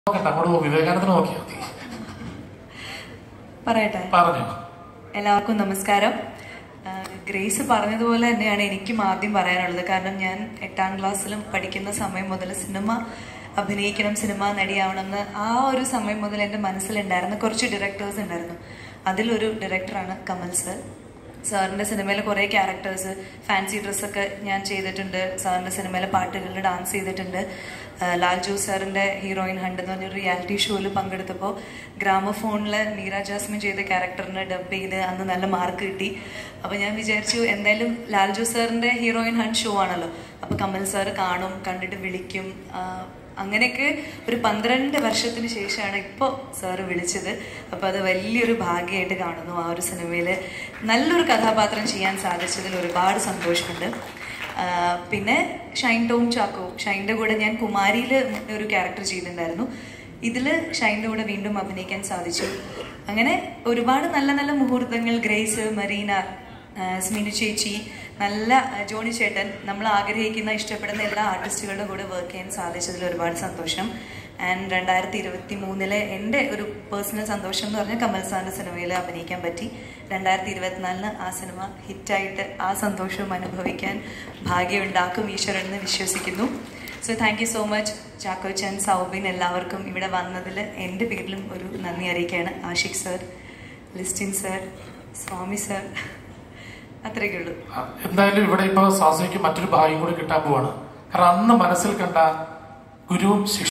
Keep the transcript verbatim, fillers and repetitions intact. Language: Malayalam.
വിവേകാനന്ദന് നോക്കിയാൽ മതി. പറയട്ടെ. പറഞ്ഞു. എല്ലാവർക്കും നമസ്കാരം. ഗ്രേസ് പറഞ്ഞതുപോലെ തന്നെയാണ് എനിക്കും ആദ്യം പറയാനുള്ളത്. കാരണം ഞാൻ എട്ടാം ക്ലാസ്സിലും പഠിക്കുന്ന സമയം മുതൽ സിനിമ അഭിനയിക്കണം, സിനിമ നടിയാവണമെന്ന് ആ ഒരു സമയം മുതൽ എൻ്റെ മനസ്സിലുണ്ടായിരുന്ന കുറച്ച് ഡയറക്ടേഴ്സ് ഉണ്ടായിരുന്നു. അതിലൊരു ഡയറക്ടറാണ് കമൽ സർ. സാറിൻ്റെ സിനിമയിലെ കുറേ ക്യാരക്ടേഴ്സ്, ഫാൻസി ഡ്രസ്സൊക്കെ ഞാൻ ചെയ്തിട്ടുണ്ട്. സാറിൻ്റെ സിനിമയിലെ പാട്ടുകളിൽ ഡാൻസ് ചെയ്തിട്ടുണ്ട്. ലാൽ ജോസ് സാറിൻ്റെ ഹീറോയിൻ ഹണ്ട് എന്ന് പറഞ്ഞൊരു റിയാലിറ്റി ഷോയിൽ പങ്കെടുത്തപ്പോൾ ഗ്രാമഫോണിൽ മീര ജാസ്മിൻ ചെയ്ത ക്യാരക്ടറിനെ ഡബ് ചെയ്ത് അന്ന് നല്ല മാർക്ക് കിട്ടി. അപ്പോൾ ഞാൻ വിചാരിച്ചു എന്തായാലും ലാൽ ജോസ് സാറിൻ്റെ ഹീറോയിൻ ഹണ്ട് ഷോ ആണല്ലോ, അപ്പോൾ കമൽ സാർ കാണും, കണ്ടിട്ട് വിളിക്കും. അങ്ങനെയൊക്കെ ഒരു പന്ത്രണ്ട് വർഷത്തിന് ശേഷമാണ് ഇപ്പോൾ സാറ് വിളിച്ചത്. അപ്പോൾ അത് വലിയൊരു ഭാഗ്യമായിട്ട് കാണുന്നു. ആ ഒരു സിനിമയിൽ നല്ലൊരു കഥാപാത്രം ചെയ്യാൻ സാധിച്ചതിൽ ഒരുപാട് സന്തോഷമുണ്ട്. പിന്നെ ഷൈൻ ടോം ചാക്കോ, ഷൈൻ്റെ കൂടെ ഞാൻ കുമാരിയിൽ ഒരു ക്യാരക്ടർ ചെയ്തിട്ടുണ്ടായിരുന്നു. ഇതിൽ ഷൈൻ്റെ കൂടെ വീണ്ടും അഭിനയിക്കാൻ സാധിച്ചു. അങ്ങനെ ഒരുപാട് നല്ല നല്ല മുഹൂർത്തങ്ങൾ. ഗ്രേസ്, മരീന, സ്മിനു ചേച്ചി, നല്ല ജോണി ചേട്ടൻ, നമ്മൾ ആഗ്രഹിക്കുന്ന ഇഷ്ടപ്പെടുന്ന എല്ലാ ആർട്ടിസ്റ്റുകളുടെ കൂടെ വർക്ക് ചെയ്യാൻ സാധിച്ചതിൽ ഒരുപാട് സന്തോഷം. ആൻഡ് രണ്ടായിരത്തി ഇരുപത്തി മൂന്നിലെ എൻ്റെ ഒരു പേഴ്സണൽ സന്തോഷം എന്ന് പറഞ്ഞാൽ കമൽ സാറിൻ്റെ സിനിമയിൽ അഭിനയിക്കാൻ പറ്റി. രണ്ടായിരത്തി ഇരുപത്തിനാലിന് ആ സിനിമ ഹിറ്റായിട്ട് ആ സന്തോഷവും അനുഭവിക്കാൻ ഭാഗ്യമുണ്ടാക്കും ഈശ്വരൻ എന്ന് വിശ്വസിക്കുന്നു. So thank you so much Chackochan, Soubin, എല്ലാവർക്കും ഇവിടെ വന്നതിൽ എൻ്റെ പേരിലും ഒരു നന്ദി അറിയിക്കുകയാണ്. Ashiq sir, Listin sir, Swami sir, അത്രയൊക്കെ ഉള്ളൂ. എന്തായാലും ഇവിടെ ഇപ്പൊ സാസിക്ക് മറ്റൊരു ഭാഗ്യം കൂടി കിട്ടാൻ പോവാണ്. കാരണം അന്ന് മനസ്സിൽ കണ്ട ഗുരുവും